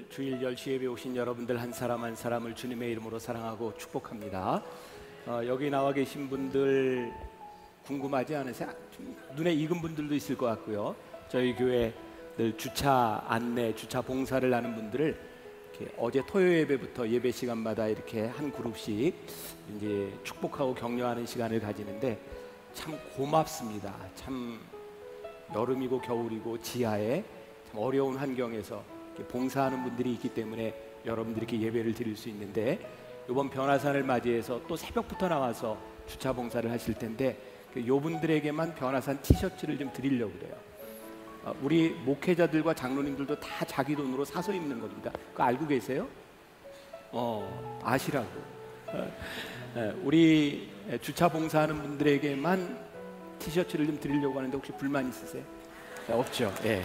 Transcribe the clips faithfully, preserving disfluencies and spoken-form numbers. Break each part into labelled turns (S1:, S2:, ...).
S1: 오늘 주일 열 시 예배 오신 여러분들 한 사람 한 사람을 주님의 이름으로 사랑하고 축복합니다. 어, 여기 나와 계신 분들 궁금하지 않으세요? 좀 눈에 익은 분들도 있을 것 같고요. 저희 교회 늘 주차 안내, 주차 봉사를 하는 분들을 이렇게 어제 토요 예배부터 예배 시간마다 이렇게 한 그룹씩 이제 축복하고 격려하는 시간을 가지는데 참 고맙습니다. 참 여름이고 겨울이고 지하에 참 어려운 환경에서 봉사하는 분들이 있기 때문에 여러분들이 이렇게 예배를 드릴 수 있는데, 이번 변화산을 맞이해서 또 새벽부터 나와서 주차 봉사를 하실 텐데 요분들에게만 변화산 티셔츠를 좀 드리려고 그래요. 우리 목회자들과 장로님들도 다 자기 돈으로 사서 입는 겁니다. 그거 알고 계세요? 어, 아시라고. 우리 주차 봉사하는 분들에게만 티셔츠를 좀 드리려고 하는데 혹시 불만 있으세요? 없죠? 예.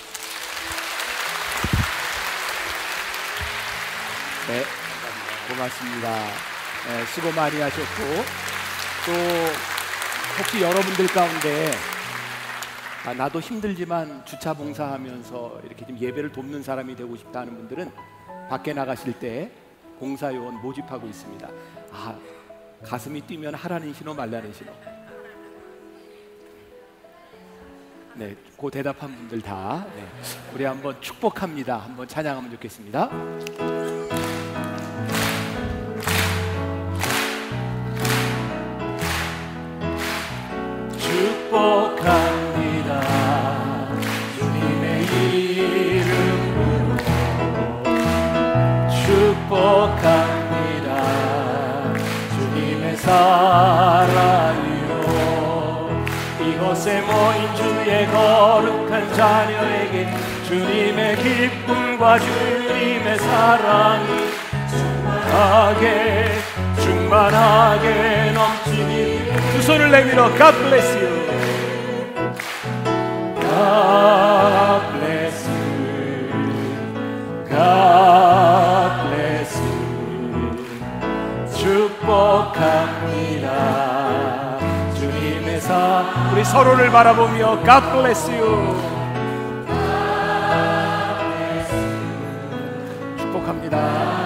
S1: 네, 고맙습니다. 네, 수고 많이 하셨고, 또 혹시 여러분들 가운데 아, 나도 힘들지만 주차 봉사하면서 이렇게 좀 예배를 돕는 사람이 되고 싶다 하는 분들은 밖에 나가실 때 봉사요원 모집하고 있습니다. 아, 가슴이 뛰면 하라는 신호 말라는 신호. 네, 그 대답한 분들 다 네, 우리 한번 축복합니다. 한번 찬양하면 좋겠습니다. 축복합니다. 주님의 이름으로 축복합니다. 주님의 사랑으로 이곳에 모인 주의 거룩한 자녀에게 주님의 기쁨과 주님의 사랑이 충만하게 충만하게 넘치니 두 손을 내밀어 God bless you. God bless you. God bless you. 축복합니다. 주님의 사 우리 서로를 바라보며 God bless you. 축복합니다.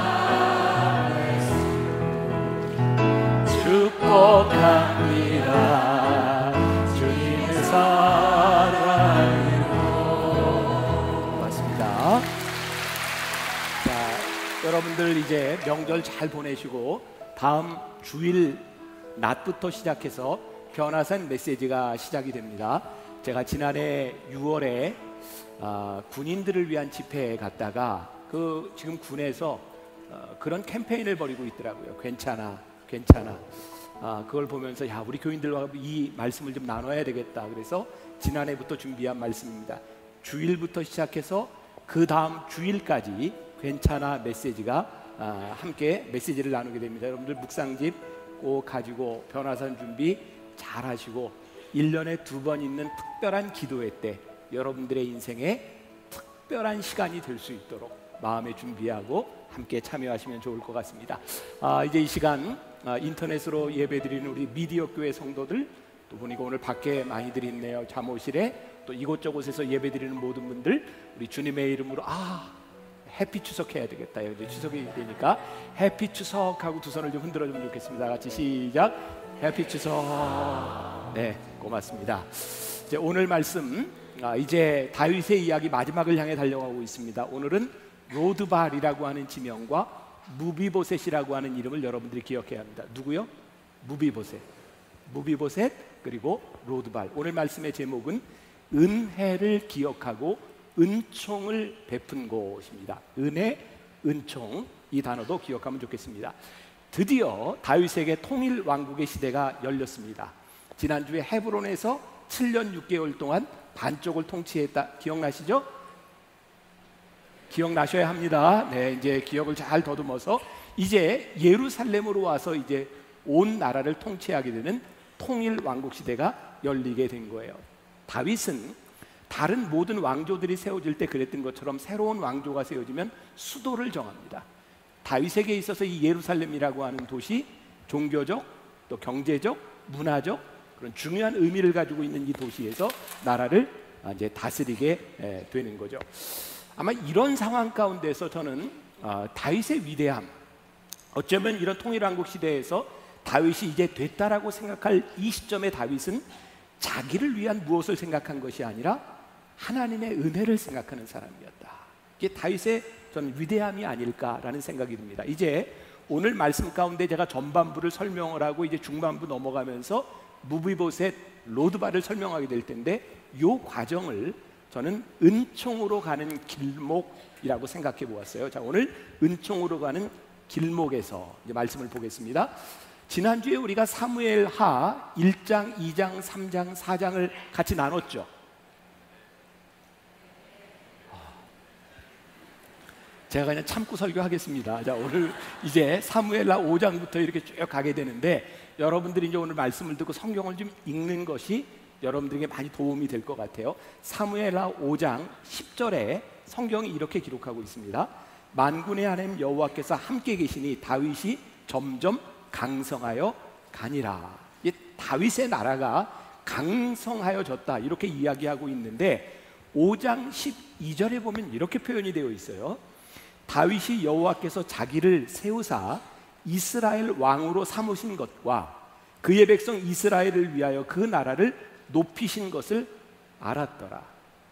S1: 축복합니다. 주님의 사랑으로. 고맙습니다. 자, 여러분들 이제 명절 잘 보내시고 다음 주일 낮부터 시작해서 변화산 메시지가 시작이 됩니다. 제가 지난해 유월에 아, 군인들을 위한 집회에 갔다가 그 지금 군에서 어, 그런 캠페인을 벌이고 있더라고요. 괜찮아 괜찮아. 아, 그걸 보면서 야, 우리 교인들과 이 말씀을 좀 나눠야 되겠다. 그래서 지난해부터 준비한 말씀입니다. 주일부터 시작해서 그 다음 주일까지 괜찮아 메시지가 아, 함께 메시지를 나누게 됩니다. 여러분들 묵상집 꼭 가지고 변화산 준비 잘 하시고 일 년에 두 번 있는 특별한 기도회 때 여러분들의 인생에 특별한 시간이 될 수 있도록 마음에 준비하고 함께 참여하시면 좋을 것 같습니다. 아, 이제 이 시간 아, 인터넷으로 예배드리는 우리 미디어 교회 성도들, 또 보니까 오늘 밖에 많이들 있네요. 잠옷실에 또 이곳저곳에서 예배드리는 모든 분들, 우리 주님의 이름으로 아 해피 추석 해야 되겠다. 이제 추석이 되니까 해피 추석 하고 두 손을 좀 흔들어 주면 좋겠습니다. 같이 시작. 해피 추석. 네, 고맙습니다. 이제 오늘 말씀 아, 이제 다윗의 이야기 마지막을 향해 달려가고 있습니다. 오늘은 로드발이라고 하는 지명과 무비보셋이라고 하는 이름을 여러분들이 기억해야 합니다. 누구요? 무비보셋. 무비보셋 그리고 로드발. 오늘 말씀의 제목은 은혜를 기억하고 은총을 베푼 곳입니다. 은혜, 은총, 이 단어도 기억하면 좋겠습니다. 드디어 다윗에게 통일 왕국의 시대가 열렸습니다. 지난주에 헤브론에서 칠 년 육 개월 동안 반쪽을 통치했다. 기억나시죠? 기억나셔야 합니다. 네, 이제 기억을 잘 더듬어서 이제 예루살렘으로 와서 이제 온 나라를 통치하게 되는 통일 왕국 시대가 열리게 된 거예요. 다윗은 다른 모든 왕조들이 세워질 때 그랬던 것처럼 새로운 왕조가 세워지면 수도를 정합니다. 다윗에게 있어서 이 예루살렘이라고 하는 도시, 종교적, 또 경제적, 문화적 그런 중요한 의미를 가지고 있는 이 도시에서 나라를 이제 다스리게 되는 거죠. 아마 이런 상황 가운데서 저는 어, 다윗의 위대함, 어쩌면 이런 통일왕국 시대에서 다윗이 이제 됐다라고 생각할 이 시점에 다윗은 자기를 위한 무엇을 생각한 것이 아니라 하나님의 은혜를 생각하는 사람이었다. 이게 다윗의 저는 위대함이 아닐까라는 생각이 듭니다. 이제 오늘 말씀 가운데 제가 전반부를 설명을 하고 이제 중반부 넘어가면서 무비보셋, 로드바를 설명하게 될 텐데, 이 과정을 저는 은총으로 가는 길목이라고 생각해 보았어요. 자, 오늘 은총으로 가는 길목에서 이제 말씀을 보겠습니다. 지난주에 우리가 사무엘하 일 장, 이 장, 삼 장, 사 장을 같이 나눴죠. 제가 그냥 참고 설교하겠습니다. 자, 오늘 이제 사무엘하 오 장부터 이렇게 쭉 가게 되는데, 여러분들이 이제 오늘 말씀을 듣고 성경을 좀 읽는 것이 여러분들에게 많이 도움이 될 것 같아요. 사무엘하 오 장 십 절에 성경이 이렇게 기록하고 있습니다. 만군의 하나님 여호와께서 함께 계시니 다윗이 점점 강성하여 가니라. 이 다윗의 나라가 강성하여졌다, 이렇게 이야기하고 있는데, 오 장 십이 절에 보면 이렇게 표현이 되어 있어요. 다윗이 여호와께서 자기를 세우사 이스라엘 왕으로 삼으신 것과 그의 백성 이스라엘을 위하여 그 나라를 높이신 것을 알았더라.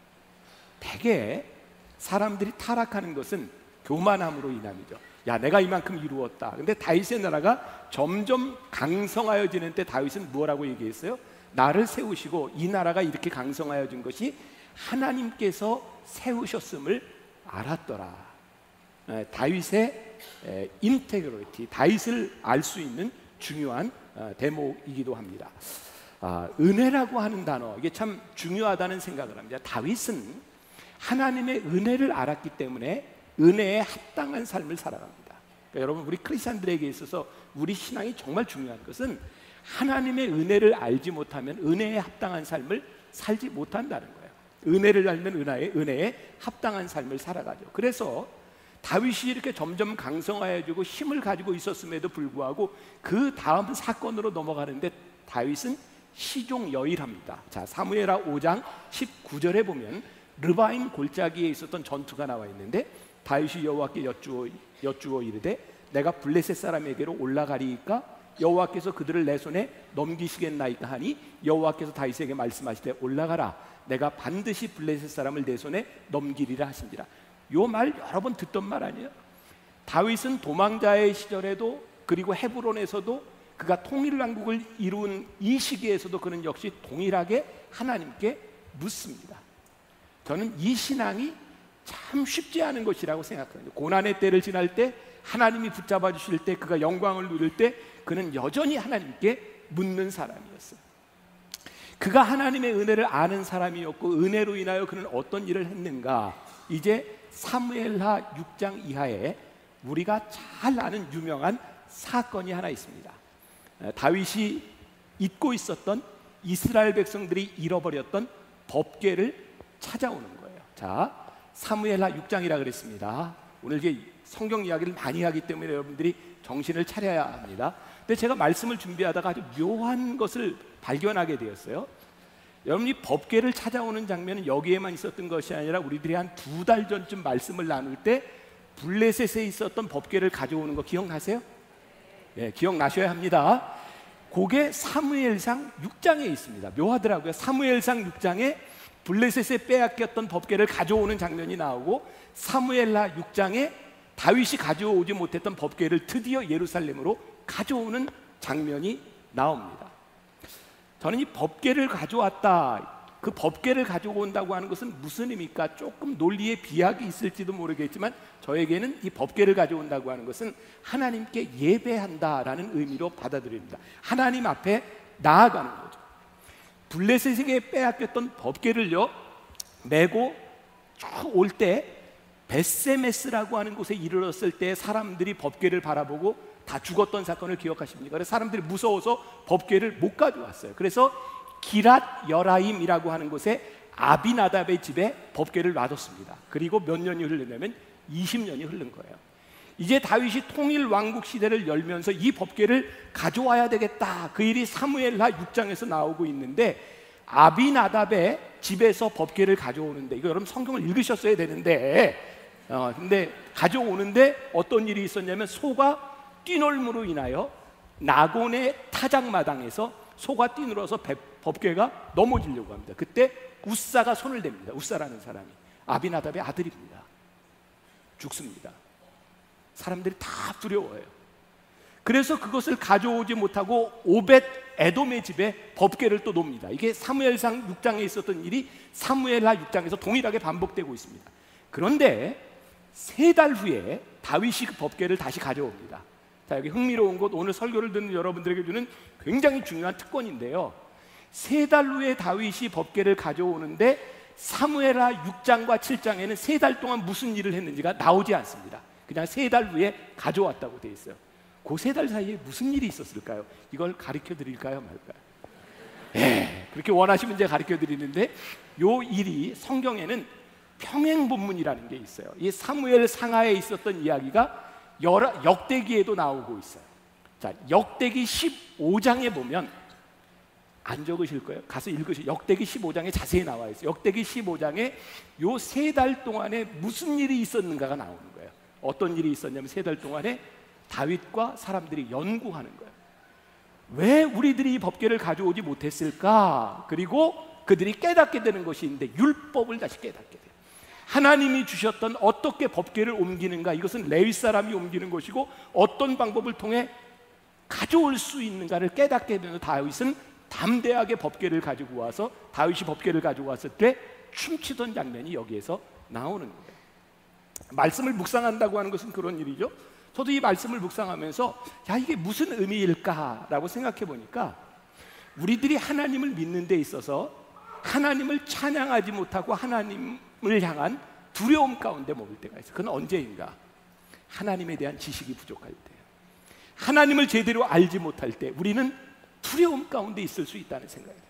S1: 대개 사람들이 타락하는 것은 교만함으로 인함이죠. 야, 내가 이만큼 이루었다. 근데 다윗의 나라가 점점 강성하여지는 때 다윗은 뭐라고 얘기했어요? 나를 세우시고 이 나라가 이렇게 강성하여진 것이 하나님께서 세우셨음을 알았더라. 에, 다윗의 인테그리티, 다윗을 알 수 있는 중요한 어, 대목이기도 합니다. 아, 은혜라고 하는 단어, 이게 참 중요하다는 생각을 합니다. 다윗은 하나님의 은혜를 알았기 때문에 은혜에 합당한 삶을 살아갑니다. 그러니까 여러분, 우리 크리스찬들에게 있어서 우리 신앙이 정말 중요한 것은 하나님의 은혜를 알지 못하면 은혜에 합당한 삶을 살지 못한다는 거예요. 은혜를 알면 은혜에, 은혜에 합당한 삶을 살아가죠. 그래서 다윗이 이렇게 점점 강성하여지고 힘을 가지고 있었음에도 불구하고 그 다음 사건으로 넘어가는데 다윗은 시종여일합니다. 자, 사무엘하 오 장 십구 절에 보면 르바임 골짜기에 있었던 전투가 나와 있는데, 다윗이 여호와께 여쭈어, 여쭈어 이르되 내가 블레셋 사람에게로 올라가리이까 여호와께서 그들을 내 손에 넘기시겠나이까 하니 여호와께서 다윗에게 말씀하시되 올라가라, 내가 반드시 블레셋 사람을 내 손에 넘기리라 하신지라. 요 말 여러 번 듣던 말 아니에요? 다윗은 도망자의 시절에도, 그리고 헤브론에서도, 그가 통일왕국을 이룬 이 시기에서도 그는 역시 동일하게 하나님께 묻습니다. 저는 이 신앙이 참 쉽지 않은 것이라고 생각합니다. 고난의 때를 지날 때, 하나님이 붙잡아 주실 때, 그가 영광을 누릴 때 그는 여전히 하나님께 묻는 사람이었어요. 그가 하나님의 은혜를 아는 사람이었고, 은혜로 인하여 그는 어떤 일을 했는가, 이제 사무엘하 육 장 이하에 우리가 잘 아는 유명한 사건이 하나 있습니다. 다윗이 잊고 있었던, 이스라엘 백성들이 잃어버렸던 법궤를 찾아오는 거예요. 자, 사무엘하 육 장이라 그랬습니다. 오늘 이제 성경 이야기를 많이 하기 때문에 여러분들이 정신을 차려야 합니다. 근데 제가 말씀을 준비하다가 아주 묘한 것을 발견하게 되었어요. 여러분이 법궤를 찾아오는 장면은 여기에만 있었던 것이 아니라 우리들이 한 두 달 전쯤 말씀을 나눌 때 블레셋에 있었던 법궤를 가져오는 거 기억나세요? 네, 기억나셔야 합니다. 그게 사무엘상 육 장에 있습니다. 묘하더라고요. 사무엘상 육 장에 블레셋에 빼앗겼던 법궤를 가져오는 장면이 나오고, 사무엘하 육 장에 다윗이 가져오지 못했던 법궤를 드디어 예루살렘으로 가져오는 장면이 나옵니다. 저는 이 법궤를 가져왔다, 그 법궤를 가지고 온다고 하는 것은 무슨 의미입니까? 조금 논리의 비약이 있을지도 모르겠지만 저에게는 이 법궤를 가져온다고 하는 것은 하나님께 예배한다라는 의미로 받아들입니다. 하나님 앞에 나아가는 거죠. 블레셋에게 빼앗겼던 법궤를요 메고 쭉 올 때 베세메스라고 하는 곳에 이르렀을 때 사람들이 법궤를 바라보고 다 죽었던 사건을 기억하십니까? 그래서 사람들이 무서워서 법궤를 못 가져왔어요. 그래서 기랏 여라임이라고 하는 곳에 아비나답의 집에 법궤를 놔뒀습니다. 그리고 몇 년이 흐르냐면 이십 년이 흐른 거예요. 이제 다윗이 통일 왕국 시대를 열면서 이 법궤를 가져와야 되겠다, 그 일이 사무엘하 육 장에서 나오고 있는데, 아비나답의 집에서 법궤를 가져오는데, 이거 여러분 성경을 읽으셨어야 되는데 어, 근데 가져오는데 어떤 일이 있었냐면 소가 뛰놀므로 인하여 나곤의 타작마당에서 소가 뛰놀아서 법궤가 넘어지려고 합니다. 그때 웃사가 손을 댑니다. 웃사라는 사람이 아비나답의 아들입니다. 죽습니다. 사람들이 다 두려워해요. 그래서 그것을 가져오지 못하고 오벳 에돔의 집에 법궤를 또 놓습니다. 이게 사무엘상 육 장에 있었던 일이 사무엘하 육 장에서 동일하게 반복되고 있습니다. 그런데 세 달 후에 다윗이 그 법궤를 다시 가져옵니다. 자, 여기 흥미로운 것, 오늘 설교를 듣는 여러분들에게 주는 굉장히 중요한 특권인데요, 세 달 후에 다윗이 법궤를 가져오는데 사무엘하 육 장과 칠 장에는 세 달 동안 무슨 일을 했는지가 나오지 않습니다. 그냥 세 달 후에 가져왔다고 되어 있어요. 그 세 달 사이에 무슨 일이 있었을까요? 이걸 가르쳐 드릴까요, 말까요? 예, 그렇게 원하시면 제가 가르쳐 드리는데, 요 일이 성경에는 평행본문이라는 게 있어요. 이 사무엘 상하에 있었던 이야기가 여러, 역대기에도 나오고 있어요. 자, 역대기 십오 장에 보면, 안 적으실 거예요? 가서 읽으세요. 역대기 십오 장에 자세히 나와 있어요. 역대기 십오 장에 요 세 달 동안에 무슨 일이 있었는가가 나오는 거예요. 어떤 일이 있었냐면 세 달 동안에 다윗과 사람들이 연구하는 거예요. 왜 우리들이 이 법궤를 가져오지 못했을까? 그리고 그들이 깨닫게 되는 것이 있는데, 율법을 다시 깨닫게 돼요. 하나님이 주셨던 어떻게 법궤를 옮기는가, 이것은 레위 사람이 옮기는 것이고 어떤 방법을 통해 가져올 수 있는가를 깨닫게 되는 다윗은 담대하게 법궤를 가지고 와서, 다윗이 법궤를 가지고 왔을 때 춤추던 장면이 여기에서 나오는 거예요. 말씀을 묵상한다고 하는 것은 그런 일이죠. 저도 이 말씀을 묵상하면서 야, 이게 무슨 의미일까라고 생각해 보니까, 우리들이 하나님을 믿는 데 있어서 하나님을 찬양하지 못하고 하나님을 향한 두려움 가운데 머물 때가 있어요. 그건 언제인가? 하나님에 대한 지식이 부족할 때예요. 하나님을 제대로 알지 못할 때 우리는 두려움 가운데 있을 수 있다는 생각이에요.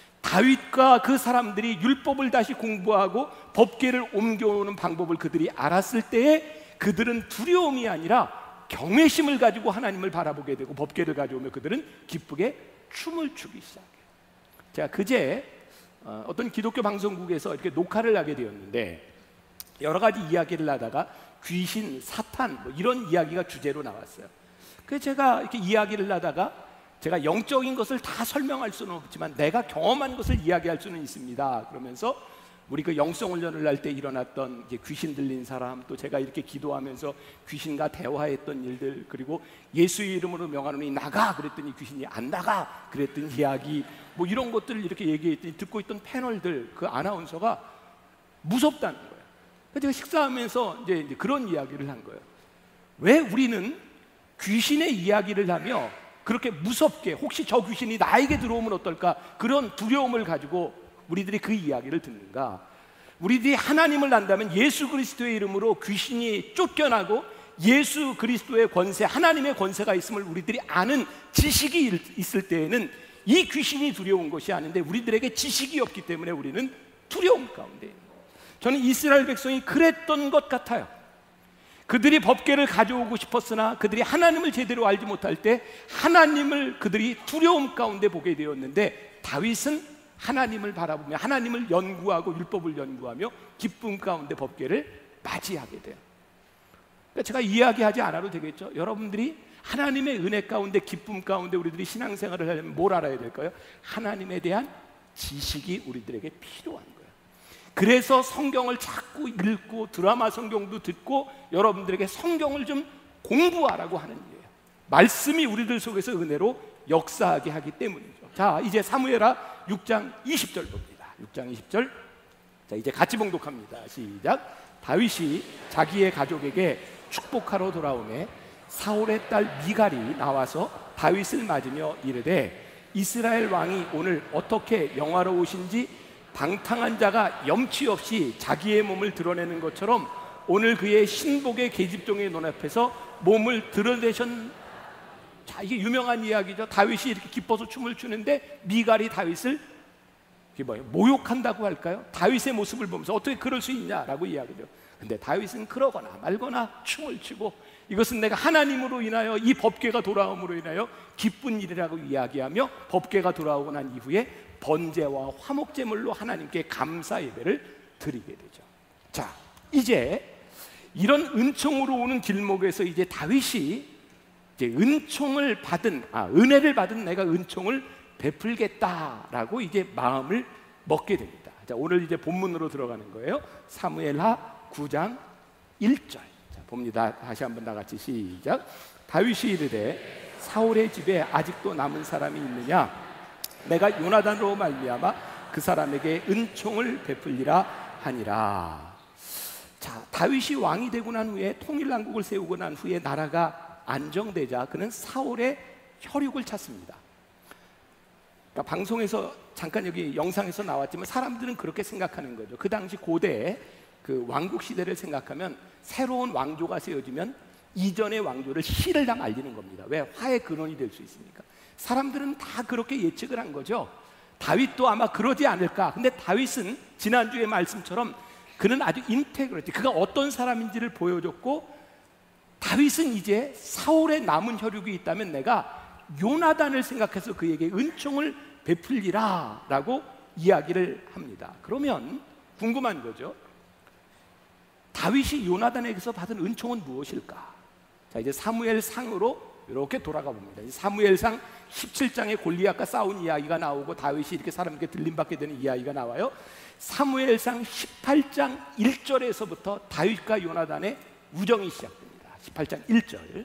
S1: 다윗과 그 사람들이 율법을 다시 공부하고 법궤를 옮겨오는 방법을 그들이 알았을 때에 그들은 두려움이 아니라 경외심을 가지고 하나님을 바라보게 되고, 법궤를 가져오며 그들은 기쁘게 춤을 추기 시작해요. 제가 그제 어떤 기독교 방송국에서 이렇게 녹화를 하게 되었는데, 여러 가지 이야기를 하다가 귀신, 사탄 뭐 이런 이야기가 주제로 나왔어요. 그래서 제가 이렇게 이야기를 하다가, 제가 영적인 것을 다 설명할 수는 없지만 내가 경험한 것을 이야기할 수는 있습니다. 그러면서 우리 그 영성 훈련을 할 때 일어났던 이제 귀신 들린 사람, 또 제가 이렇게 기도하면서 귀신과 대화했던 일들, 그리고 예수의 이름으로 명하노니 나가 그랬더니 귀신이 안 나가 그랬던 이야기, 뭐 이런 것들을 이렇게 얘기했더니 듣고 있던 패널들, 그 아나운서가 무섭다는 거예요. 그래서 제가 식사하면서 이제, 이제 그런 이야기를 한 거예요. 왜 우리는 귀신의 이야기를 하며 그렇게 무섭게, 혹시 저 귀신이 나에게 들어오면 어떨까, 그런 두려움을 가지고 우리들이 그 이야기를 듣는가? 우리들이 하나님을 안다면 예수 그리스도의 이름으로 귀신이 쫓겨나고 예수 그리스도의 권세, 하나님의 권세가 있음을 우리들이 아는 지식이 있을 때에는 이 귀신이 두려운 것이 아닌데, 우리들에게 지식이 없기 때문에 우리는 두려움 가운데 있는 거예요. 저는 이스라엘 백성이 그랬던 것 같아요. 그들이 법궤를 가져오고 싶었으나 그들이 하나님을 제대로 알지 못할 때 하나님을 그들이 두려움 가운데 보게 되었는데, 다윗은 하나님을 바라보며 하나님을 연구하고 율법을 연구하며 기쁨 가운데 법궤를 맞이하게 돼요. 그러니까 제가 이야기하지 않아도 되겠죠. 여러분들이 하나님의 은혜 가운데, 기쁨 가운데 우리들이 신앙생활을 하려면 뭘 알아야 될까요? 하나님에 대한 지식이 우리들에게 필요한 거예요. 그래서 성경을 자꾸 읽고 드라마 성경도 듣고 여러분들에게 성경을 좀 공부하라고 하는 일이에요. 말씀이 우리들 속에서 은혜로 역사하게 하기 때문이죠. 자, 이제 사무엘하 육 장 이십 절 봅니다. 육 장 이십 절. 자, 이제 같이 봉독합니다. 시작. 다윗이 자기의 가족에게 축복하러 돌아오매 사울의 딸 미갈이 나와서 다윗을 맞으며 이르되, 이스라엘 왕이 오늘 어떻게 영화로우신지 방탕한 자가 염치 없이 자기의 몸을 드러내는 것처럼 오늘 그의 신복의 계집종의 눈앞에서 몸을 드러내셨. 자, 이게 유명한 이야기죠. 다윗이 이렇게 기뻐서 춤을 추는데 미갈이 다윗을 이게 뭐예요? 모욕한다고 할까요? 다윗의 모습을 보면서 어떻게 그럴 수 있냐라고 이야기죠. 근데 다윗은 그러거나 말거나 춤을 추고, 이것은 내가 하나님으로 인하여 이 법궤가 돌아옴으로 인하여 기쁜 일이라고 이야기하며 법궤가 돌아오고 난 이후에 번제와 화목제물로 하나님께 감사 예배를 드리게 되죠. 자, 이제 이런 은총으로 오는 길목에서 이제 다윗이 이제 은총을 받은, 아, 은혜를 받은 내가 은총을 베풀겠다라고 이제 마음을 먹게 됩니다. 자, 오늘 이제 본문으로 들어가는 거예요. 사무엘하 구 장 일 절. 자, 봅니다. 다시 한번 다 같이 시작. 다윗이 이르되 사울의 집에 아직도 남은 사람이 있느냐? 내가 요나단으로 말미암아 그 사람에게 은총을 베풀리라 하니라. 자, 다윗이 왕이 되고 난 후에 통일왕국을 세우고 난 후에 나라가 안정되자 그는 사울의 혈육을 찾습니다. 그러니까 방송에서 잠깐 여기 영상에서 나왔지만 사람들은 그렇게 생각하는 거죠. 그 당시 고대에 그 왕국 시대를 생각하면 새로운 왕조가 세워지면 이전의 왕조를 실을당 알리는 겁니다. 왜? 화의 근원이 될 수 있으니까. 사람들은 다 그렇게 예측을 한 거죠. 다윗도 아마 그러지 않을까. 근데 다윗은 지난주의 말씀처럼 그는 아주 인테그리티, 그가 어떤 사람인지를 보여줬고, 다윗은 이제 사울의 남은 혈육이 있다면 내가 요나단을 생각해서 그에게 은총을 베풀리라 라고 이야기를 합니다. 그러면 궁금한 거죠. 다윗이 요나단에게서 받은 은총은 무엇일까? 자, 이제 사무엘상으로 이렇게 돌아가 봅니다. 사무엘상 십칠 장에 골리앗과 싸운 이야기가 나오고 다윗이 이렇게 사람에게 들림받게 되는 이야기가 나와요. 사무엘상 십팔 장 일 절에서부터 다윗과 요나단의 우정이 시작됩니다. 십팔 장 일 절.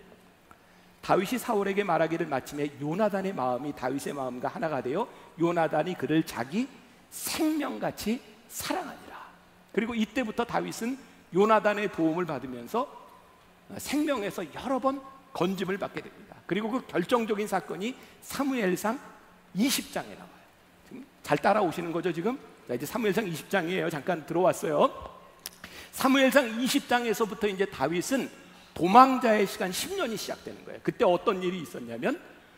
S1: 다윗이 사울에게 말하기를 마침에 요나단의 마음이 다윗의 마음과 하나가 되어 요나단이 그를 자기 생명같이 사랑하니라. 그리고 이때부터 다윗은 요나단의 도움을 받으면서 생명에서 여러 번 건짐을 받게 됩니다. 그리고 그 결정적인 사건이 사무엘상 이십 장에 나와요. 지금 잘 따라오시는 거죠 지금? 자, 이제 사무엘상 이십 장이에요. 잠깐 들어왔어요. 사무엘상 이십 장에서부터 이제 다윗은 도망자의 시간 십 년이 시작되는 거예요. 그때 어떤 일이 있었냐면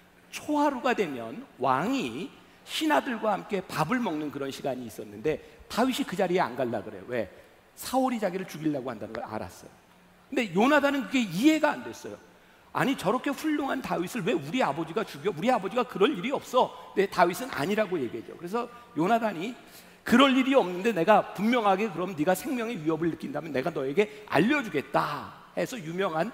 S1: 초하루가 되면 왕이 신하들과 함께 밥을 먹는 그런 시간이 있었는데 다윗이 그 자리에 안 갈라 그래요. 왜? 사울이 자기를 죽이려고 한다는 걸 알았어요. 근데 요나단은 그게 이해가 안 됐어요. 아니 저렇게 훌륭한 다윗을 왜 우리 아버지가 죽여? 우리 아버지가 그럴 일이 없어. 근데 다윗은 아니라고 얘기하죠. 그래서 요나단이 그럴 일이 없는데 내가 분명하게 그럼 네가 생명의 위협을 느낀다면 내가 너에게 알려주겠다 해서 유명한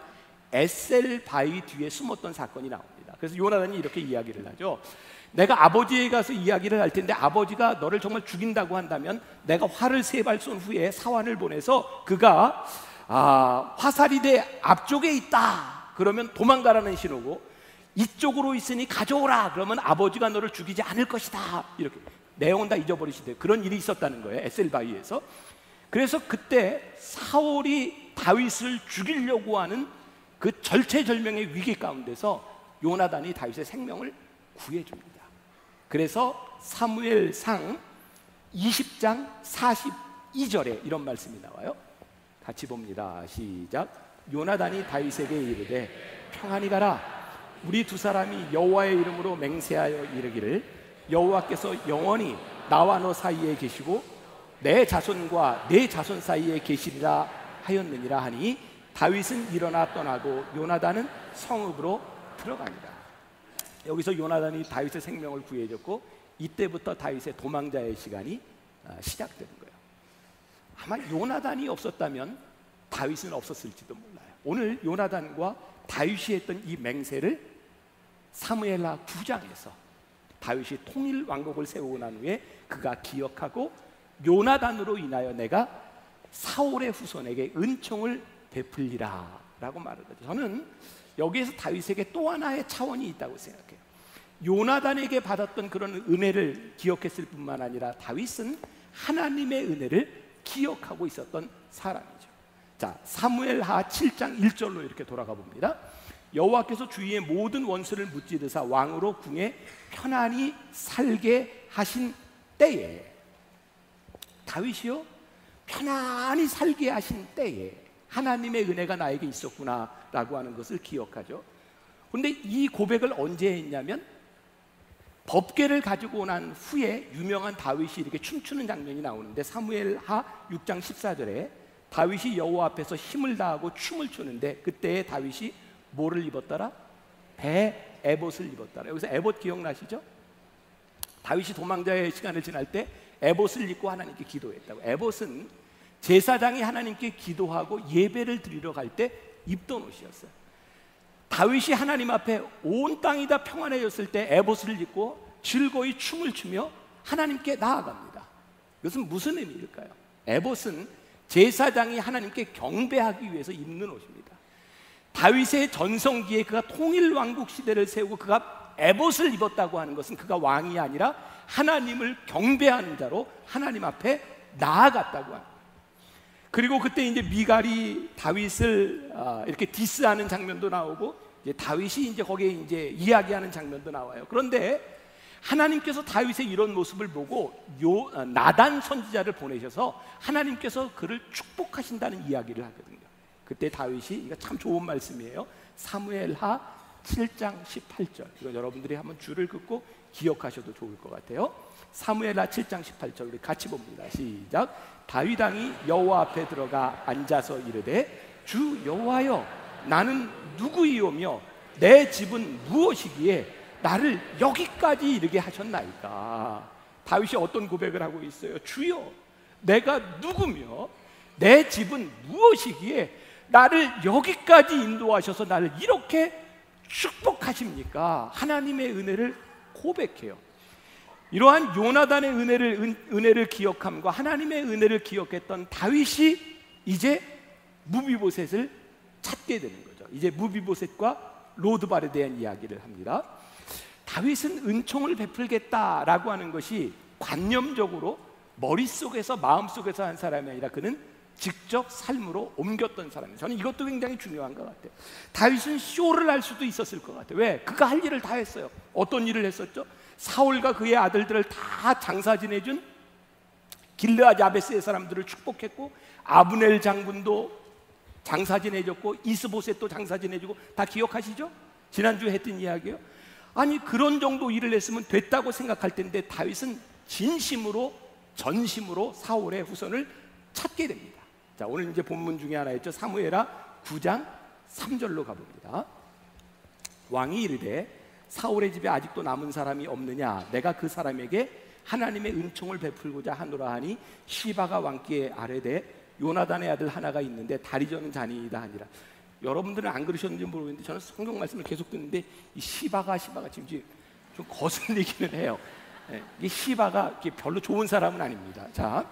S1: 에셀 바위 뒤에 숨었던 사건이 나옵니다. 그래서 요나단이 이렇게 이야기를 하죠. 내가 아버지에 가서 이야기를 할 텐데 아버지가 너를 정말 죽인다고 한다면 내가 활을 세 발 쏜 후에 사환을 보내서 그가 아, 화살이대 앞쪽에 있다 그러면 도망가라는 신호고, 이쪽으로 있으니 가져오라 그러면 아버지가 너를 죽이지 않을 것이다. 이렇게 내용은 다 잊어버리시대. 그런 일이 있었다는 거예요, 에셀바위에서. 그래서 그때 사울이 다윗을 죽이려고 하는 그 절체절명의 위기 가운데서 요나단이 다윗의 생명을 구해줍니다. 그래서 사무엘상 이십 장 사십이 절에 이런 말씀이 나와요. 같이 봅니다. 시작. 요나단이 다윗에게 이르되 평안히 가라. 우리 두 사람이 여호와의 이름으로 맹세하여 이르기를 여호와께서 영원히 나와 너 사이에 계시고 내 자손과 내 자손 사이에 계시리라 하였느니라 하니 다윗은 일어나 떠나고 요나단은 성읍으로 들어갑니다. 여기서 요나단이 다윗의 생명을 구해줬고 이때부터 다윗의 도망자의 시간이 시작되는 거예요. 아마 요나단이 없었다면 다윗은 없었을지도 몰라요. 오늘 요나단과 다윗이 했던 이 맹세를 사무엘하 구 장에서 다윗이 통일 왕국을 세우고 난 후에 그가 기억하고 요나단으로 인하여 내가 사울의 후손에게 은총을 베풀리라 라고 말을 하죠. 저는 여기에서 다윗에게 또 하나의 차원이 있다고 생각해요. 요나단에게 받았던 그런 은혜를 기억했을 뿐만 아니라 다윗은 하나님의 은혜를 기억하고 있었던 사람이죠. 자, 사무엘하 칠 장 일 절로 이렇게 돌아가 봅니다. 여호와께서 주위의 모든 원수를 무찌르사 왕으로 궁에 편안히 살게 하신 때에, 다윗이요 편안히 살게 하신 때에 하나님의 은혜가 나에게 있었구나 라고 하는 것을 기억하죠. 그런데 이 고백을 언제 했냐면 법궤를 가지고 난 후에 유명한 다윗이 이렇게 춤추는 장면이 나오는데 사무엘하 육 장 십사 절에 다윗이 여호와 앞에서 힘을 다하고 춤을 추는데 그때에 다윗이 뭐를 입었더라? 배 에봇을 입었더라. 여기서 에봇 기억나시죠? 다윗이 도망자의 시간을 지날 때 에봇을 입고 하나님께 기도했다고. 에봇은 제사장이 하나님께 기도하고 예배를 드리러 갈 때 입던 옷이었어요. 다윗이 하나님 앞에 온 땅이 다 평안해졌을 때 에봇을 입고 즐거이 춤을 추며 하나님께 나아갑니다. 이것은 무슨 의미일까요? 에봇은 제사장이 하나님께 경배하기 위해서 입는 옷입니다. 다윗의 전성기에 그가 통일 왕국 시대를 세우고 그가 에봇을 입었다고 하는 것은 그가 왕이 아니라 하나님을 경배하는 자로 하나님 앞에 나아갔다고 합니다. 그리고 그때 이제 미갈이 다윗을 아, 이렇게 디스하는 장면도 나오고 이제 다윗이 이제 거기에 이제 이야기하는 장면도 나와요. 그런데 하나님께서 다윗의 이런 모습을 보고 요, 나단 선지자를 보내셔서 하나님께서 그를 축복하신다는 이야기를 하거든요. 그때 다윗이, 이거 참 좋은 말씀이에요. 사무엘하 칠 장 십팔 절. 이거 여러분들이 한번 줄을 긋고 기억하셔도 좋을 것 같아요. 사무엘하 칠 장 십팔 절 우리 같이 봅니다. 시작. 다윗 왕이 여호와 앞에 들어가 앉아서 이르되 주 여호와여 나는 누구이오며 내 집은 무엇이기에 나를 여기까지 이르게 하셨나이까. 다윗이 어떤 고백을 하고 있어요? 주여 내가 누구며 내 집은 무엇이기에 나를 여기까지 인도하셔서 나를 이렇게 축복하십니까? 하나님의 은혜를 고백해요. 이러한 요나단의 은혜를, 은, 은혜를 기억함과 하나님의 은혜를 기억했던 다윗이 이제 무비보셋을 찾게 되는 거죠. 이제 무비보셋과 로드발에 대한 이야기를 합니다. 다윗은 은총을 베풀겠다라고 하는 것이 관념적으로 머릿속에서 마음속에서 한 사람이 아니라 그는 직접 삶으로 옮겼던 사람이에요. 저는 이것도 굉장히 중요한 것 같아요. 다윗은 쇼를 할 수도 있었을 것 같아요. 왜? 그가 할 일을 다 했어요. 어떤 일을 했었죠? 사울과 그의 아들들을 다 장사 지내준 길르앗 야베스의 사람들을 축복했고, 아브넬 장군도 장사 지내줬고, 이스보셋도 장사 지내주고, 다 기억하시죠? 지난주에 했던 이야기예요. 아니 그런 정도 일을 했으면 됐다고 생각할 텐데 다윗은 진심으로 전심으로 사울의 후손을 찾게 됩니다. 자, 오늘 이제 본문 중에 하나였죠. 사무엘하 구 장 삼 절로 가봅니다. 왕이 이르되 사울의 집에 아직도 남은 사람이 없느냐? 내가 그 사람에게 하나님의 은총을 베풀고자 하노라 하니 시바가 왕께 아뢰되 요나단의 아들 하나가 있는데 다리 저는 자니이다 하니라. 여러분들은 안 그러셨는지 모르겠는데 저는 성경 말씀을 계속 듣는데 이 시바가 시바가 지금 좀 거슬리기는 해요. 네, 이 시바가 별로 좋은 사람은 아닙니다. 자,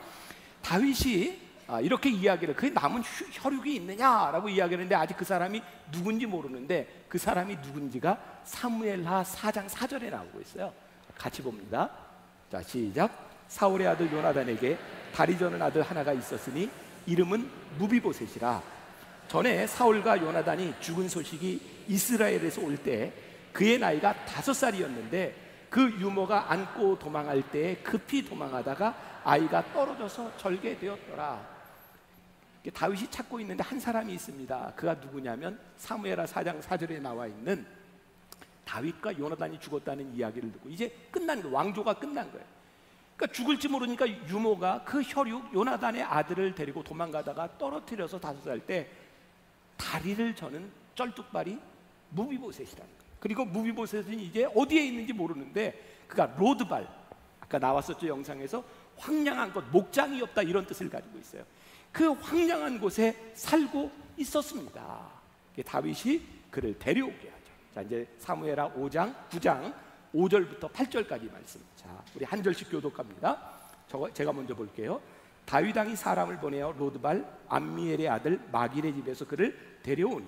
S1: 다윗이 아, 이렇게 이야기를, 그 남은 혈육이 있느냐라고 이야기하는데 아직 그 사람이 누군지 모르는데 그 사람이 누군지가 사무엘하 사 장 사 절에 나오고 있어요. 같이 봅니다. 자, 시작. 사울의 아들 요나단에게 다리 저는 아들 하나가 있었으니 이름은 무비보셋이라. 전에 사울과 요나단이 죽은 소식이 이스라엘에서 올 때 그의 나이가 다섯 살이었는데 그 유모가 안고 도망할 때 급히 도망하다가 아이가 떨어져서 절개되었더라. 다윗이 찾고 있는데 한 사람이 있습니다. 그가 누구냐면 사무엘하 사 장 사 절에 나와 있는 다윗과 요나단이 죽었다는 이야기를 듣고 이제 끝난 거예요. 왕조가 끝난 거예요. 그러니까 죽을지 모르니까 유모가 그 혈육 요나단의 아들을 데리고 도망가다가 떨어뜨려서 다섯 살 때 다리를 저는 쩔뚝발이 무비보셋이라는 거예요. 그리고 무비보셋은 이제 어디에 있는지 모르는데 그가 로드발, 아까 나왔었죠 영상에서, 황량한 것, 목장이 없다 이런 뜻을 가지고 있어요. 그 황량한 곳에 살고 있었습니다. 다윗이 그를 데려오게 하죠. 자, 이제 사무엘하 오 장 구 장 오 절부터 팔 절까지 말씀. 자, 우리 한 절씩 교독합니다. 저거 제가 먼저 볼게요. 다윗 왕이 사람을 보내어 로드발 암미엘의 아들 마길의 집에서 그를 데려오니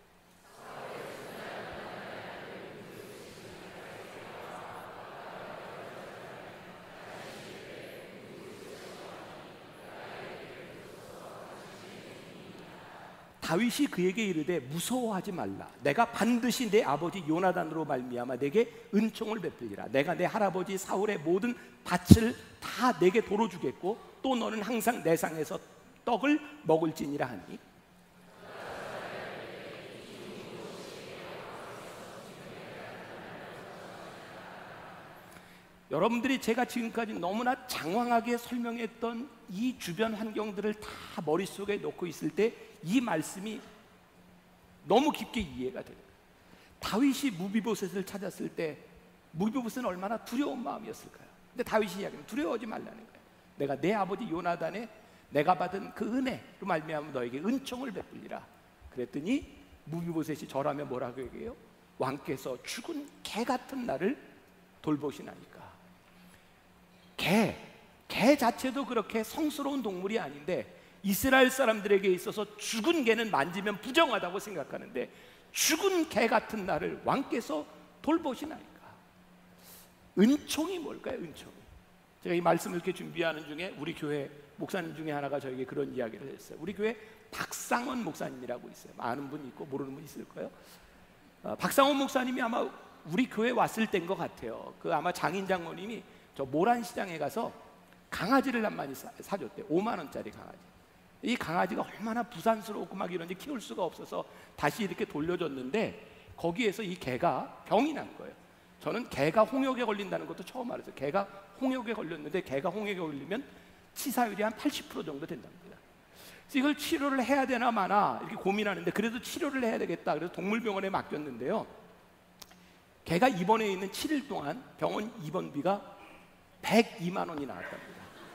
S1: 다윗이 그에게 이르되 무서워하지 말라. 내가 반드시 내 아버지 요나단으로 말미암아 내게 은총을 베풀리라. 내가 내 할아버지 사울의 모든 밭을 다 내게 도로 주겠고 또 너는 항상 내 상에서 떡을 먹을지니라 하니. 여러분들이 제가 지금까지 너무나 장황하게 설명했던 이 주변 환경들을 다 머릿속에 놓고 있을 때 이 말씀이 너무 깊게 이해가 돼요. 다윗이 무비보셋을 찾았을 때 무비보셋은 얼마나 두려운 마음이었을까요? 근데 다윗이 이야기하면 두려워하지 말라는 거예요. 내가 내 아버지 요나단의 내가 받은 그 은혜로 말미암아 너에게 은총을 베풀리라. 그랬더니 무비보셋이 절하며 뭐라고 얘기해요? 왕께서 죽은 개 같은 나를 돌보시나니까. 개, 개 자체도 그렇게 성스러운 동물이 아닌데 이스라엘 사람들에게 있어서 죽은 개는 만지면 부정하다고 생각하는데 죽은 개 같은 나를 왕께서 돌보시나이까. 은총이 뭘까요? 은총이. 제가 이 말씀을 이렇게 준비하는 중에 우리 교회 목사님 중에 하나가 저에게 그런 이야기를 했어요. 우리 교회 박상원 목사님이라고 있어요. 아는 분 있고 모르는 분 있을 거예요. 어, 박상원 목사님이 아마 우리 교회 왔을 때인 것 같아요. 그 아마 장인 장모님이 저 모란시장에 가서 강아지를 한 마리 사, 사줬대요. 오만 원짜리 강아지. 이 강아지가 얼마나 부산스럽고 막 이런지 키울 수가 없어서 다시 이렇게 돌려줬는데 거기에서 이 개가 병이 난 거예요. 저는 개가 홍역에 걸린다는 것도 처음 알았어요. 개가 홍역에 걸렸는데 개가 홍역에 걸리면 치사율이 한 팔십 퍼센트 정도 된답니다. 그래서 이걸 치료를 해야 되나 마나 이렇게 고민하는데 그래도 치료를 해야 되겠다. 그래서 동물병원에 맡겼는데요. 개가 입원해 있는 칠 일 동안 병원 입원비가 백이만 원이 나왔답니다.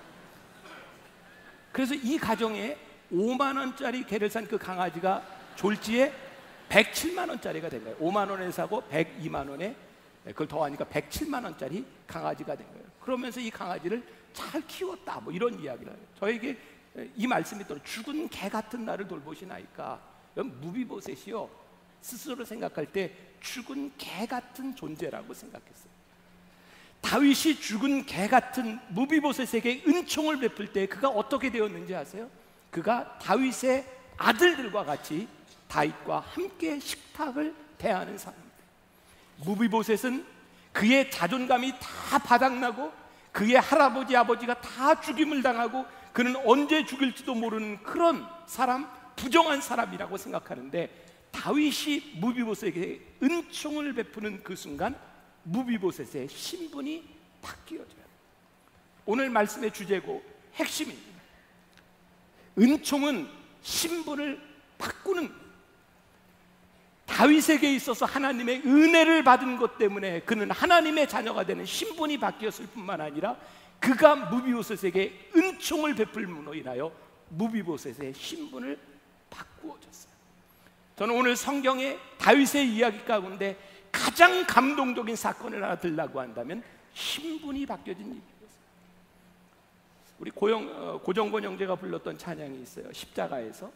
S1: 그래서 이 가정에 오만 원짜리 개를 산 그 강아지가 졸지에 백칠만 원짜리가 된 거예요. 오만 원에 사고 백이만 원에 그걸 더하니까 백칠만 원짜리 강아지가 된 거예요. 그러면서 이 강아지를 잘 키웠다 뭐 이런 이야기를 해요. 저에게 이 말씀이 또 죽은 개 같은 나를 돌보시나이까. 무비보셋이요 스스로 생각할 때 죽은 개 같은 존재라고 생각했어요. 다윗이 죽은 개 같은 무비보셋에게 은총을 베풀 때 그가 어떻게 되었는지 아세요? 그가 다윗의 아들들과 같이 다윗과 함께 식탁을 대하는 사람입니다. 무비보셋은 그의 자존감이 다 바닥나고 그의 할아버지 아버지가 다 죽임을 당하고 그는 언제 죽일지도 모르는 그런 사람, 부정한 사람이라고 생각하는데 다윗이 무비보셋에게 은총을 베푸는 그 순간 무비보셋의 신분이 바뀌어져요. 오늘 말씀의 주제고 핵심입니다. 은총은 신분을 바꾸는 거예요. 다윗에게 있어서 하나님의 은혜를 받은 것 때문에 그는 하나님의 자녀가 되는 신분이 바뀌었을 뿐만 아니라 그가 무비보셋에게 은총을 베풀므로 인하여 무비보셋의 신분을 바꾸어졌어요. 저는 오늘 성경의 다윗의 이야기 가운데 가장 감동적인 사건을 하나 들라고 한다면 신분이 바뀌어진 일이었어요. 우리 고영, 어, 고정권 형제가 불렀던 찬양이 있어요. 십자가에서.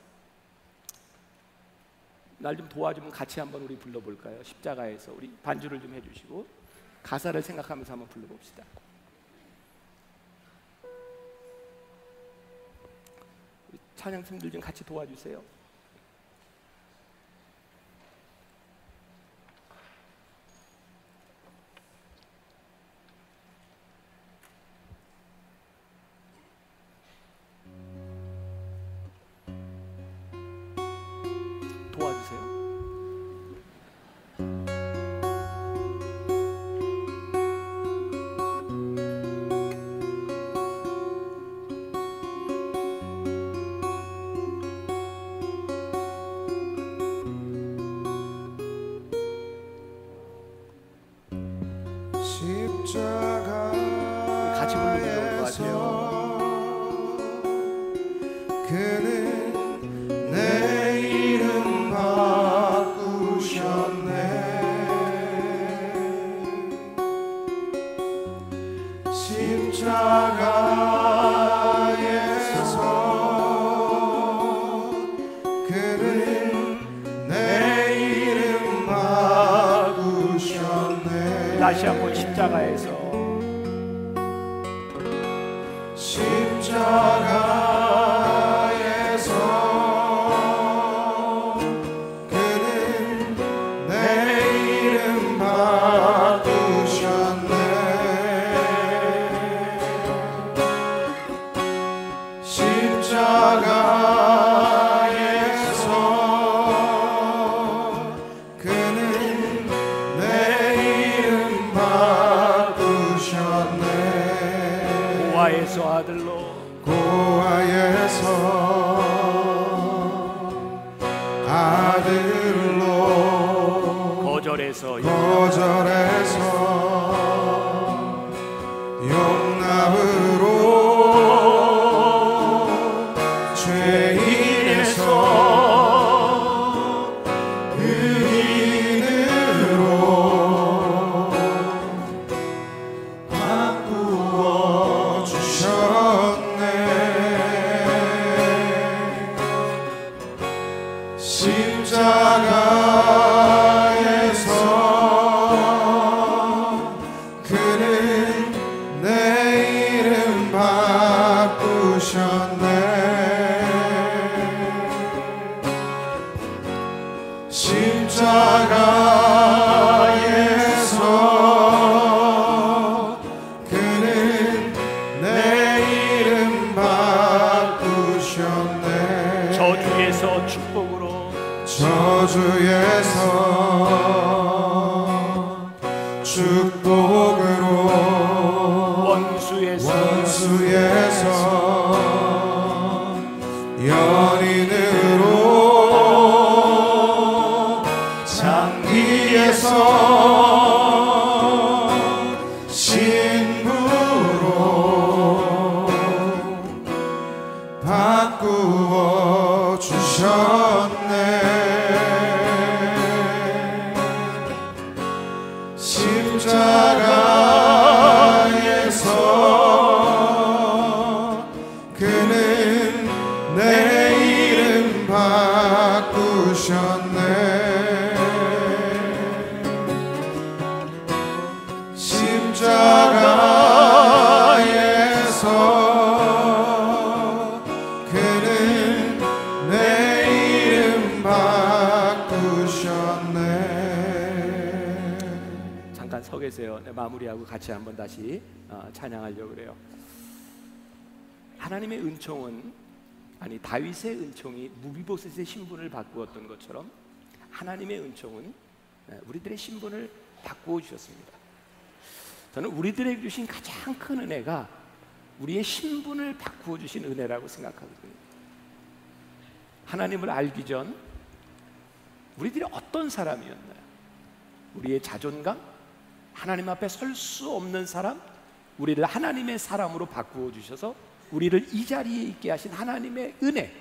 S1: 날 좀 도와주면 같이 한번 우리 불러볼까요? 십자가에서. 우리 반주를 좀 해주시고 가사를 생각하면서 한번 불러봅시다. 우리 찬양팀들 좀 같이 도와주세요. 도와주세요. 같이 부르면 좋을 것 같아요.
S2: 그는 내 이름 바꾸셨네. 십자가에서 그는 내 이름 바꾸셨네.
S1: 다시 한번 십자가에서
S2: 십자가에서 그는 내 이름 바꾸셨네. 십자가에서 그는 내 이름 바꾸셨네.
S1: 고아에서 아들로
S2: 고아에서 아들로
S1: 거절해서
S2: 거절해서 용 십자가에서 그는 내 이름 바꾸셨네.
S1: 저주에서 축복으로,
S2: 저주에서 축복으로,
S1: 원수에서
S2: 원수에서 연인으로, 장기에서 신부로 바꾸어 주셨네. 십자가에서 그는 내 이름 바꾸셨네. 십자가에서 그는 내 이름 바꾸셨네.
S1: 잠깐 서 계세요. 네, 마무리하고 같이 한번 다시 어, 찬양하려고 그래요. 하나님의 은총은, 아니 다윗의 은총이 무비보셋의 신분을 바꾸었던 것처럼 하나님의 은총은 우리들의 신분을 바꾸어 주셨습니다. 저는 우리들에게 주신 가장 큰 은혜가 우리의 신분을 바꾸어 주신 은혜라고 생각하거든요. 하나님을 알기 전 우리들이 어떤 사람이었나요? 우리의 자존감, 하나님 앞에 설 수 없는 사람, 우리를 하나님의 사람으로 바꾸어 주셔서 우리를 이 자리에 있게 하신 하나님의 은혜.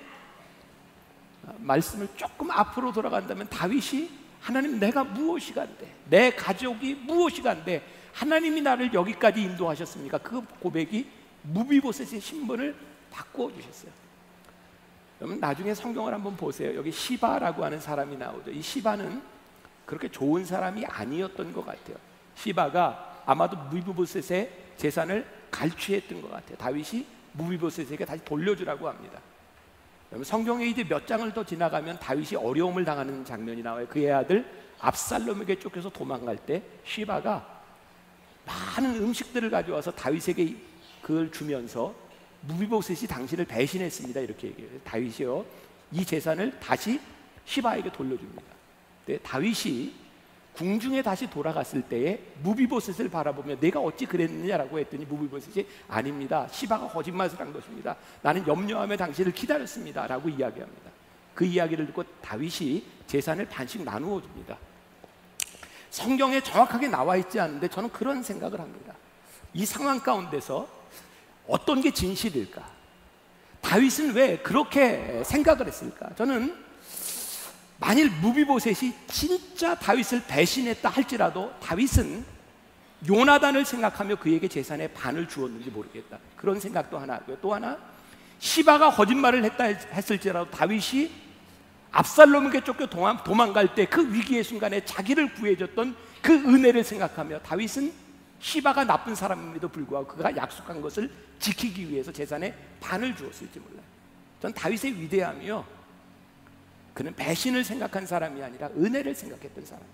S1: 말씀을 조금 앞으로 돌아간다면 다윗이 하나님, 내가 무엇이 간데, 내 가족이 무엇이 간데 하나님이 나를 여기까지 인도하셨습니까? 그 고백이 무비보셋의 신분을 바꾸어 주셨어요. 여러분 나중에 성경을 한번 보세요. 여기 시바라고 하는 사람이 나오죠. 이 시바는 그렇게 좋은 사람이 아니었던 것 같아요. 시바가 아마도 무비보셋의 재산을 갈취했던 것 같아요. 다윗이 무비보셋에게 다시 돌려주라고 합니다. 여러분 성경에 이제 몇 장을 더 지나가면 다윗이 어려움을 당하는 장면이 나와요. 그의 아들 압살롬에게 쫓겨서 도망갈 때 시바가 많은 음식들을 가져와서 다윗에게 그걸 주면서 무비보셋이 당신을 배신했습니다 이렇게 얘기해요. 다윗이요 이 재산을 다시 시바에게 돌려줍니다. 근데 다윗이 궁중에 다시 돌아갔을 때에 무비보셋을 바라보며 내가 어찌 그랬느냐라고 했더니 무비보셋이 아닙니다, 시바가 거짓말을 한 것입니다, 나는 염려하며 당신을 기다렸습니다 라고 이야기합니다. 그 이야기를 듣고 다윗이 재산을 반씩 나누어 줍니다. 성경에 정확하게 나와 있지 않은데 저는 그런 생각을 합니다. 이 상황 가운데서 어떤 게 진실일까? 다윗은 왜 그렇게 생각을 했을까? 저는 만일 무비보셋이 진짜 다윗을 배신했다 할지라도 다윗은 요나단을 생각하며 그에게 재산의 반을 주었는지 모르겠다, 그런 생각도 하나 하고요. 또 하나, 시바가 거짓말을 했다 했을지라도 다윗이 압살롬에게 쫓겨 도망갈 때 그 위기의 순간에 자기를 구해줬던 그 은혜를 생각하며 다윗은 시바가 나쁜 사람임에도 불구하고 그가 약속한 것을 지키기 위해서 재산의 반을 주었을지 몰라요. 전 다윗의 위대함이요, 그는 배신을 생각한 사람이 아니라 은혜를 생각했던 사람이에요.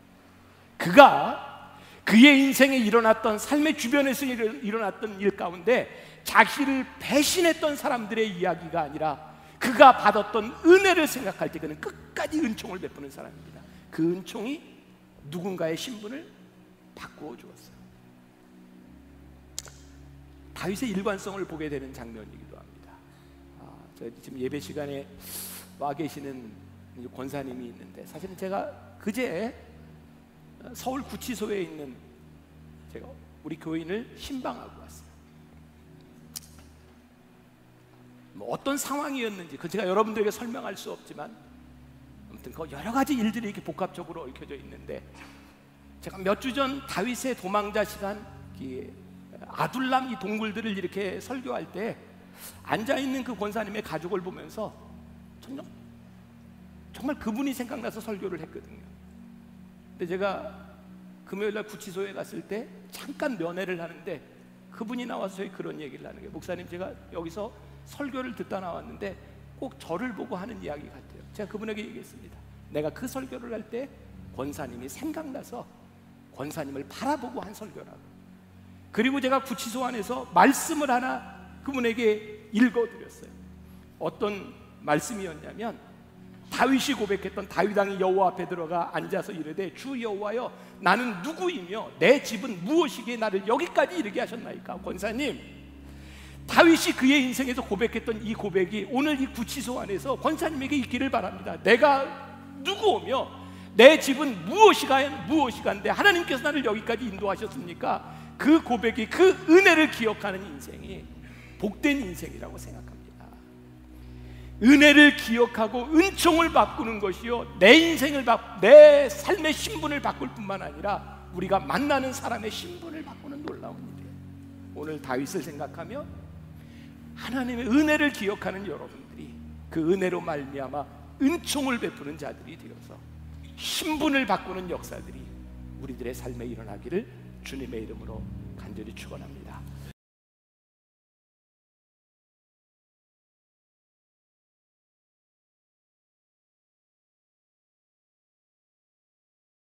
S1: 그가 그의 인생에 일어났던, 삶의 주변에서 일어났던 일 가운데 자기를 배신했던 사람들의 이야기가 아니라 그가 받았던 은혜를 생각할 때 그는 끝까지 은총을 베푸는 사람입니다. 그 은총이 누군가의 신분을 바꾸어 주었어요. 다윗의 일관성을 보게 되는 장면이기도 합니다. 아, 저희 지금 예배 시간에 와 계시는 권사님이 있는데, 사실은 제가 그제 서울 구치소에 있는 제가 우리 교인을 신방하고 왔어요. 뭐 어떤 상황이었는지 그 제가 여러분들에게 설명할 수 없지만 아무튼 그 여러 가지 일들이 이렇게 복합적으로 얽혀져 있는데, 제가 몇 주 전 다윗의 도망자 시간, 아둘람 이 동굴들을 이렇게 설교할 때 앉아 있는 그 권사님의 가족을 보면서 정말, 정말 그분이 생각나서 설교를 했거든요. 근데 제가 금요일날 구치소에 갔을 때 잠깐 면회를 하는데 그분이 나와서 저희 그런 얘기를 하는 게, 목사님 제가 여기서 설교를 듣다 나왔는데 꼭 저를 보고 하는 이야기 같아요. 제가 그분에게 얘기했습니다. 내가 그 설교를 할 때 권사님이 생각나서 권사님을 바라보고 한 설교라고. 그리고 제가 구치소 안에서 말씀을 하나 그분에게 읽어드렸어요. 어떤 말씀이었냐면, 다윗이 고백했던, 다윗 왕이 여호와 앞에 들어가 앉아서 이르되 주 여호와여 나는 누구이며 내 집은 무엇이기에 나를 여기까지 이르게 하셨나이까. 권사님, 다윗이 그의 인생에서 고백했던 이 고백이 오늘 이 구치소 안에서 권사님에게 있기를 바랍니다. 내가 누구오며 내 집은 무엇이가 무엇이간데 하나님께서 나를 여기까지 인도하셨습니까? 그 고백이, 그 은혜를 기억하는 인생이 복된 인생이라고 생각합니다. 은혜를 기억하고 은총을 바꾸는 것이요, 내 인생을 바, 내 삶의 신분을 바꿀 뿐만 아니라 우리가 만나는 사람의 신분을 바꾸는 놀라운 일이에요. 오늘 다윗을 생각하며 하나님의 은혜를 기억하는 여러분들이 그 은혜로 말미암아 은총을 베푸는 자들이 되어서 신분을 바꾸는 역사들이 우리들의 삶에 일어나기를 주님의 이름으로 간절히 축원합니다.